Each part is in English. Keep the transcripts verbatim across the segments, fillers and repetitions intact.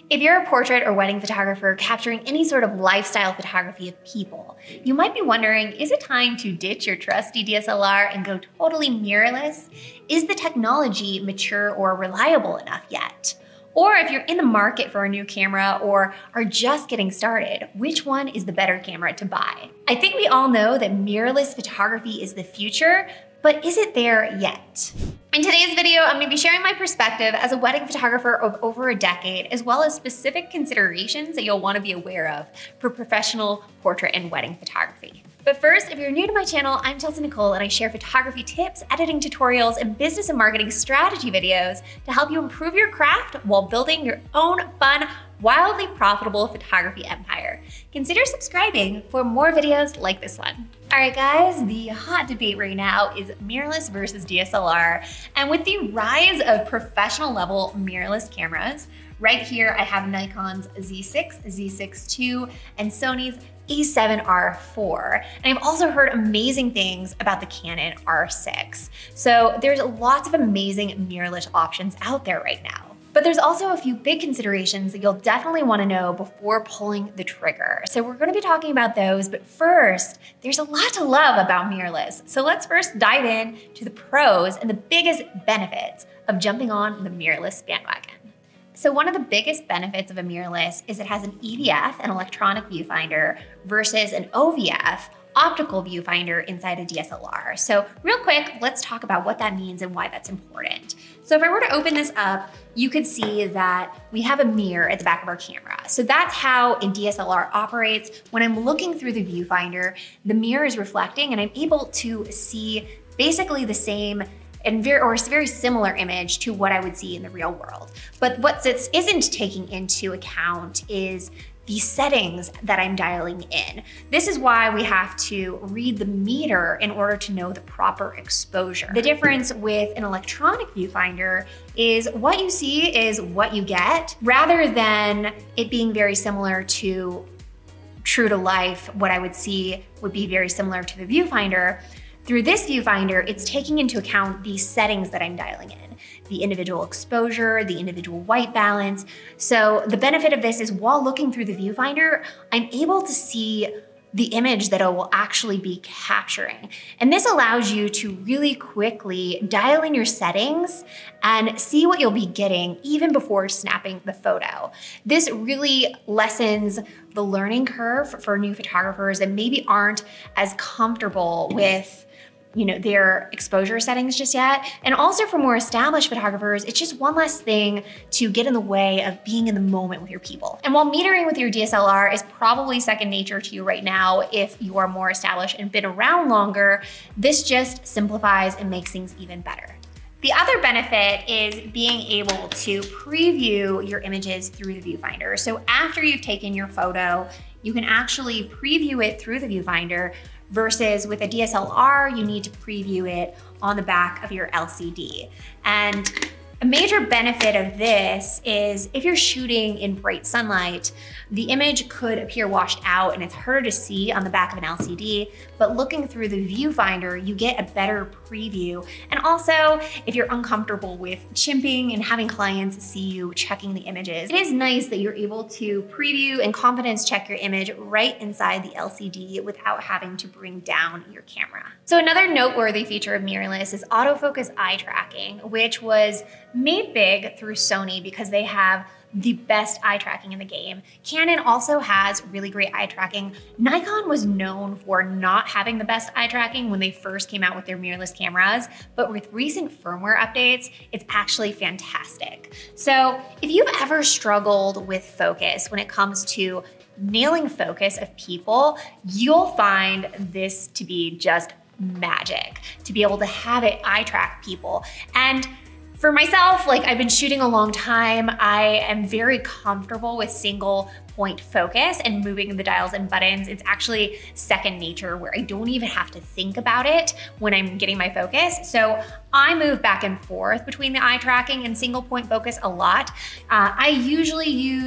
If you're a portrait or wedding photographer capturing any sort of lifestyle photography of people, you might be wondering, is it time to ditch your trusty D S L R and go totally mirrorless? Is the technology mature or reliable enough yet? Or if you're in the market for a new camera or are just getting started, which one is the better camera to buy? I think we all know that mirrorless photography is the future, but is it there yet? In today's video, I'm gonna be sharing my perspective as a wedding photographer of over a decade, as well as specific considerations that you'll wanna be aware of for professional portrait and wedding photography. But first, if you're new to my channel, I'm Chelsea Nicole and I share photography tips, editing tutorials, and business and marketing strategy videos to help you improve your craft while building your own fun, wildly profitable photography empire. Consider subscribing for more videos like this one. All right, guys, the hot debate right now is mirrorless versus D S L R. And with the rise of professional level mirrorless cameras, right here I have Nikon's Z six, Z six two, and Sony's A seven R four. And I've also heard amazing things about the Canon R six. So there's lots of amazing mirrorless options out there right now. But there's also a few big considerations that you'll definitely want to know before pulling the trigger. So we're going to be talking about those, but first, there's a lot to love about mirrorless. So let's first dive in to the pros and the biggest benefits of jumping on the mirrorless bandwagon. So one of the biggest benefits of a mirrorless is it has an E V F, an electronic viewfinder, versus an O V F, optical viewfinder inside a D S L R. So real quick, let's talk about what that means and why that's important. So if I were to open this up, you could see that we have a mirror at the back of our camera. So that's how a D S L R operates. When I'm looking through the viewfinder, the mirror is reflecting and I'm able to see basically the same and very, or a very similar image to what I would see in the real world. But what this isn't taking into account is the settings that I'm dialing in. This is why we have to read the meter in order to know the proper exposure. The difference with an electronic viewfinder is what you see is what you get, rather than it being very similar to true to life. What I would see would be very similar to the viewfinder. Through this viewfinder, it's taking into account the settings that I'm dialing in, the individual exposure, the individual white balance. So the benefit of this is while looking through the viewfinder, I'm able to see the image that it will actually be capturing. And this allows you to really quickly dial in your settings and see what you'll be getting even before snapping the photo. This really lessens the learning curve for new photographers that maybe aren't as comfortable with you know, their exposure settings just yet. And also for more established photographers, it's just one less thing to get in the way of being in the moment with your people. And while metering with your D S L R is probably second nature to you right now, if you are more established and been around longer, this just simplifies and makes things even better. The other benefit is being able to preview your images through the viewfinder. So after you've taken your photo, you can actually preview it through the viewfinder, versus with a D S L R, you need to preview it on the back of your L C D. And a major benefit of this is if you're shooting in bright sunlight, the image could appear washed out and it's harder to see on the back of an L C D, but looking through the viewfinder, you get a better preview. And also, if you're uncomfortable with chimping and having clients see you checking the images, it is nice that you're able to preview and confidence check your image right inside the L C D without having to bring down your camera. So another noteworthy feature of mirrorless is autofocus eye tracking, which was made big through Sony because they have the best eye tracking in the game. Canon also has really great eye tracking. Nikon was known for not having the best eye tracking when they first came out with their mirrorless cameras, but with recent firmware updates, it's actually fantastic. So if you've ever struggled with focus when it comes to nailing focus of people, you'll find this to be just magic, to be able to have it eye track people. And for myself, like I've been shooting a long time, I am very comfortable with single point focus and moving the dials and buttons. It's actually second nature where I don't even have to think about it when I'm getting my focus. So I move back and forth between the eye tracking and single point focus a lot. Uh, I usually use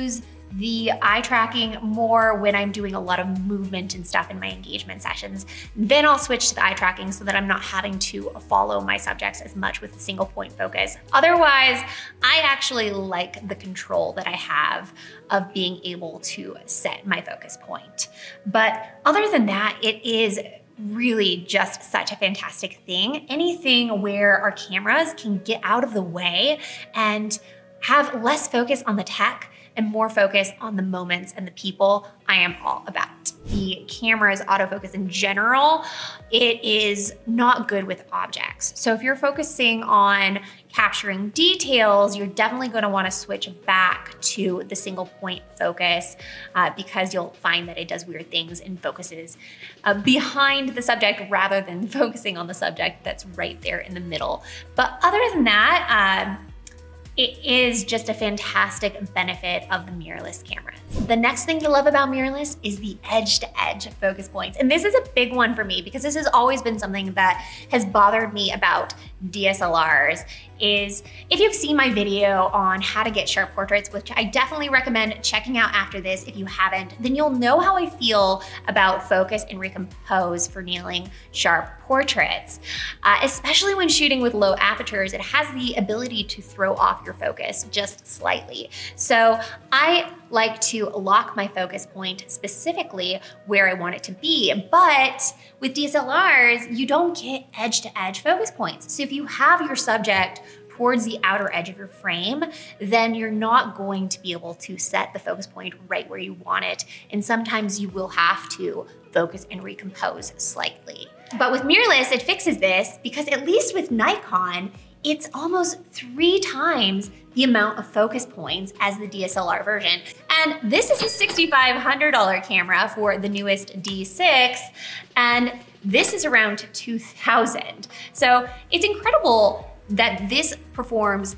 the eye tracking more when I'm doing a lot of movement and stuff in my engagement sessions. Then I'll switch to the eye tracking so that I'm not having to follow my subjects as much with a single point focus. Otherwise, I actually like the control that I have of being able to set my focus point. But other than that, it is really just such a fantastic thing. Anything where our cameras can get out of the way and have less focus on the tech and more focus on the moments and the people, I am all about. The camera's autofocus in general, it is not good with objects. So if you're focusing on capturing details, you're definitely gonna wanna switch back to the single point focus uh, because you'll find that it does weird things and focuses uh, behind the subject rather than focusing on the subject that's right there in the middle. But other than that, um, it is just a fantastic benefit of the mirrorless cameras. The next thing to love about mirrorless is the edge-to-edge focus points. And this is a big one for me because this has always been something that has bothered me about D S L Rs is if you've seen my video on how to get sharp portraits, which I definitely recommend checking out after this if you haven't, then you'll know how I feel about focus and recompose for nailing sharp portraits. Uh, especially when shooting with low apertures, it has the ability to throw off your focus just slightly. So I like to lock my focus point specifically where I want it to be. But with D S L Rs, you don't get edge-to-edge focus points. So if you have your subject towards the outer edge of your frame, then you're not going to be able to set the focus point right where you want it. And sometimes you will have to focus and recompose slightly. But with mirrorless, it fixes this because at least with Nikon, it's almost three times the amount of focus points as the D S L R version. And this is a six thousand five hundred dollar camera for the newest D six, and this is around two thousand. So it's incredible that this performs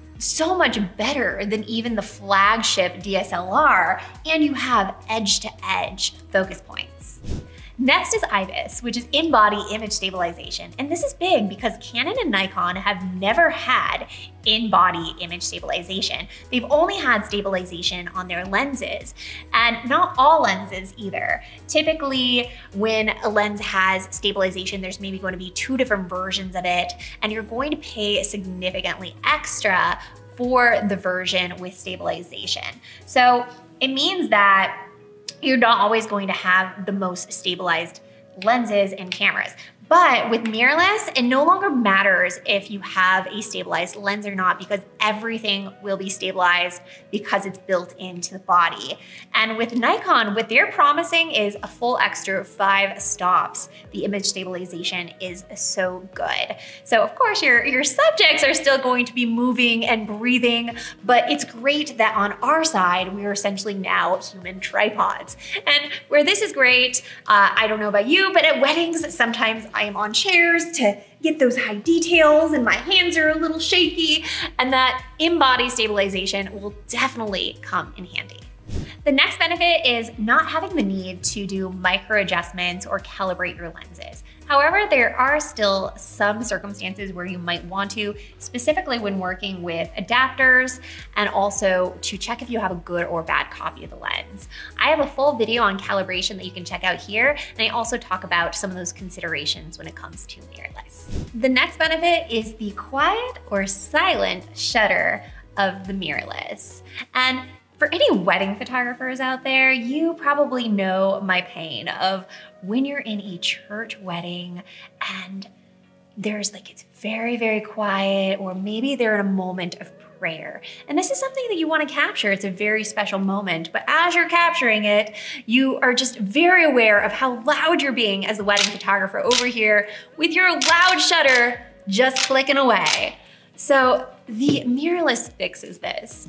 so much better than even the flagship D S L R, and you have edge-to-edge focus points. Next is IBIS, which is in-body image stabilization. And this is big because Canon and Nikon have never had in-body image stabilization. They've only had stabilization on their lenses, and not all lenses either. Typically, when a lens has stabilization, there's maybe going to be two different versions of it, and you're going to pay significantly extra for the version with stabilization. So it means that you're not always going to have the most stabilized lenses and cameras. But with mirrorless, it no longer matters if you have a stabilized lens or not because everything will be stabilized because it's built into the body. And with Nikon, what they're promising is a full extra five stops. The image stabilization is so good. So of course, your, your subjects are still going to be moving and breathing, but it's great that on our side, we are essentially now human tripods. And where this is great, uh, I don't know about you, but at weddings, sometimes I am on chairs to get those high details and my hands are a little shaky, and that in-body stabilization will definitely come in handy. The next benefit is not having the need to do micro adjustments or calibrate your lenses. However, there are still some circumstances where you might want to, specifically when working with adapters and also to check if you have a good or bad copy of the lens. I have a full video on calibration that you can check out here, and I also talk about some of those considerations when it comes to mirrorless. The next benefit is the quiet or silent shutter of the mirrorless. And for any wedding photographers out there, you probably know my pain of when you're in a church wedding and there's like, it's very, very quiet, or maybe they're in a moment of prayer. And this is something that you want to capture. It's a very special moment, but as you're capturing it, you are just very aware of how loud you're being as the wedding photographer over here with your loud shutter just clicking away. So the mirrorless fixes this.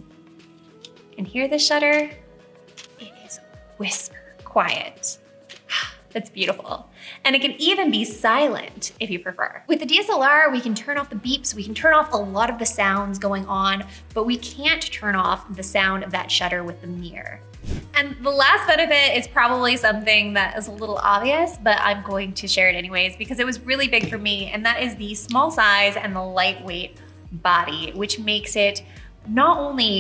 And hear the shutter? It is whisper quiet. That's beautiful. And it can even be silent if you prefer. With the D S L R, we can turn off the beeps, we can turn off a lot of the sounds going on, but we can't turn off the sound of that shutter with the mirror. And the last benefit is probably something that is a little obvious, but I'm going to share it anyways because it was really big for me, and that is the small size and the lightweight body, which makes it not only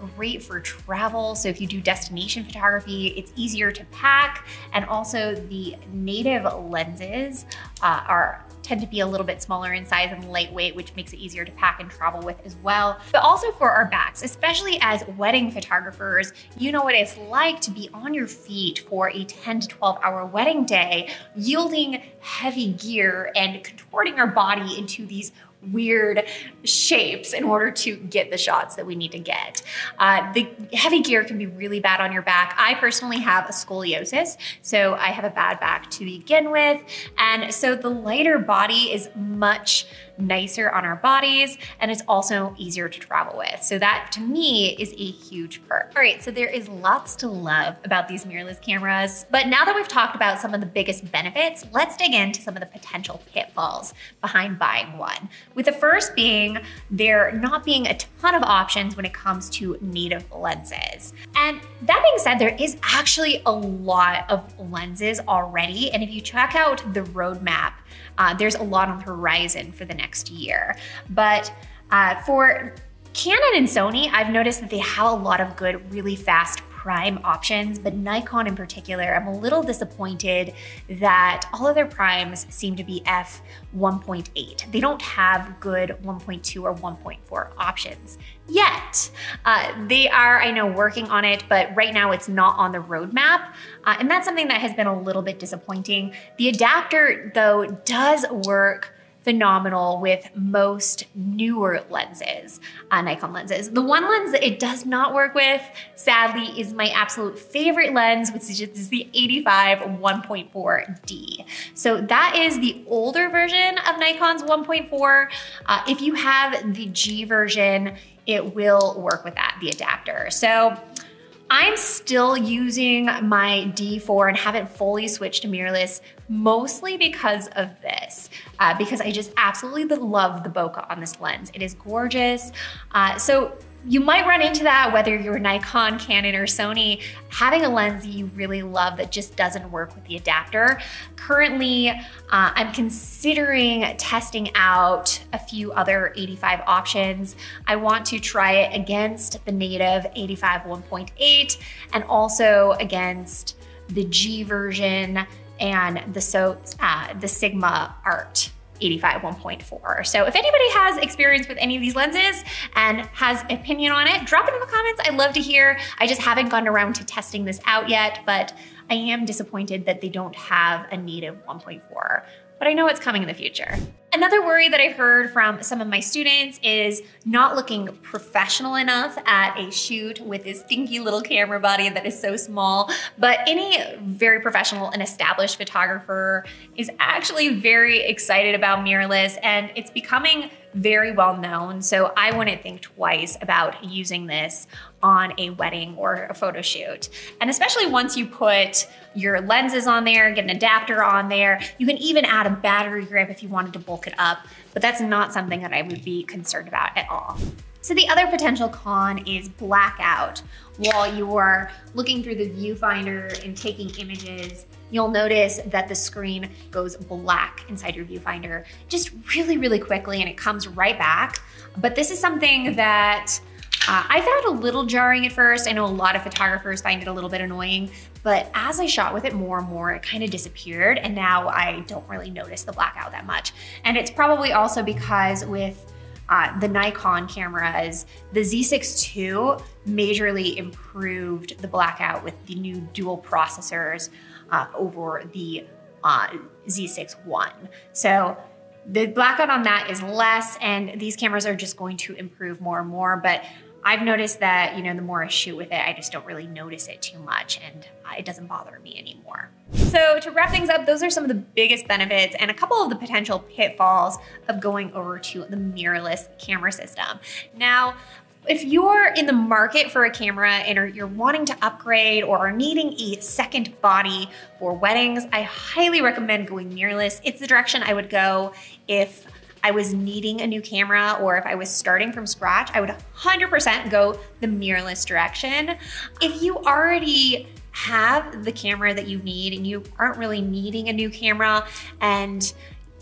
great for travel. So if you do destination photography, it's easier to pack. And also the native lenses uh, are tend to be a little bit smaller in size and lightweight, which makes it easier to pack and travel with as well. But also for our backs, especially as wedding photographers, you know what it's like to be on your feet for a ten to twelve hour wedding day, yielding heavy gear and contorting our body into these weird shapes in order to get the shots that we need to get. Uh, the heavy gear can be really bad on your back. I personally have a scoliosis, so I have a bad back to begin with. And so the lighter body is much nicer on our bodies, and it's also easier to travel with. So that to me is a huge perk. All right, so there is lots to love about these mirrorless cameras, but now that we've talked about some of the biggest benefits, let's dig into some of the potential pitfalls behind buying one. With the first being there not being a ton of options when it comes to native lenses. And that being said, there is actually a lot of lenses already. And if you check out the roadmap, uh, there's a lot on the horizon for the next year. But uh, for Canon and Sony, I've noticed that they have a lot of good, really fast prime options, but Nikon in particular, I'm a little disappointed that all of their primes seem to be f one point eight. They don't have good one point two or one point four options yet. Uh, they are, I know, working on it, but right now it's not on the roadmap. Uh, and that's something that has been a little bit disappointing. The adapter, though, does work phenomenal with most newer lenses, uh, Nikon lenses. The one lens that it does not work with, sadly, is my absolute favorite lens, which is the eighty-five one point four D. So that is the older version of Nikon's one point four. Uh, if you have the G version, it will work with that, the adapter. So I'm still using my D four and haven't fully switched to mirrorless, mostly because of this, uh, because I just absolutely love the bokeh on this lens. It is gorgeous. Uh, so you might run into that whether you're Nikon, Canon, or Sony, having a lens that you really love that just doesn't work with the adapter. Currently, uh, I'm considering testing out a few other eighty-five options. I want to try it against the native eighty-five one point eight and also against the G version and the, so, uh, the Sigma Art eighty-five one point four. So if anybody has experience with any of these lenses and has opinion on it, drop it in the comments. I'd love to hear. I just haven't gotten around to testing this out yet, but I am disappointed that they don't have a native one point four, but I know it's coming in the future. Another worry that I've heard from some of my students is not looking professional enough at a shoot with this stinky little camera body that is so small. But any very professional and established photographer is actually very excited about mirrorless, and it's becoming very well known. So I wouldn't think twice about using this on a wedding or a photo shoot. And especially once you put your lenses on there, get an adapter on there, you can even add a battery grip if you wanted to bulk it up, but that's not something that I would be concerned about at all. So the other potential con is blackout. While you're looking through the viewfinder and taking images, you'll notice that the screen goes black inside your viewfinder just really, really quickly, and it comes right back. But this is something that uh, I found a little jarring at first. I know a lot of photographers find it a little bit annoying, but as I shot with it more and more, it kind of disappeared, and now I don't really notice the blackout that much. And it's probably also because with Uh, the Nikon cameras, the Z six two majorly improved the blackout with the new dual processors uh, over the uh, Z six one. So the blackout on that is less, and these cameras are just going to improve more and more. But I've noticed that, you know, the more I shoot with it, I just don't really notice it too much, and it doesn't bother me anymore. So to wrap things up, those are some of the biggest benefits and a couple of the potential pitfalls of going over to the mirrorless camera system. Now, if you're in the market for a camera and are, you're wanting to upgrade or are needing a second body for weddings, I highly recommend going mirrorless. It's the direction I would go if I was needing a new camera or if I was starting from scratch. I would one hundred percent go the mirrorless direction. If you already have the camera that you need and you aren't really needing a new camera and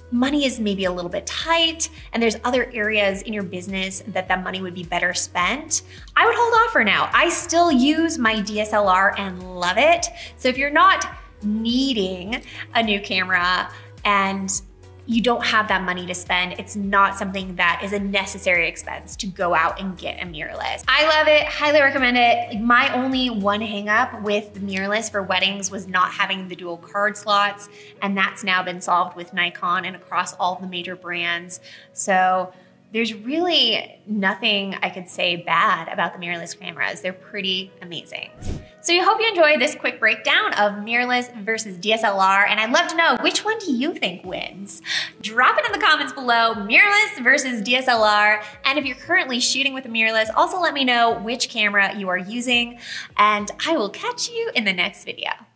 money is maybe a little bit tight and there's other areas in your business that that money would be better spent, I would hold off for now. I still use my D S L R and love it. So if you're not needing a new camera and you don't have that money to spend, it's not something that is a necessary expense to go out and get a mirrorless. I love it, highly recommend it. Like, my only one hang up with the mirrorless for weddings was not having the dual card slots, and that's now been solved with Nikon and across all the major brands. So there's really nothing I could say bad about the mirrorless cameras. They're pretty amazing. So I hope you enjoyed this quick breakdown of mirrorless versus D S L R, and I'd love to know, which one do you think wins? Drop it in the comments below, mirrorless versus D S L R, and if you're currently shooting with a mirrorless, also let me know which camera you are using, and I will catch you in the next video.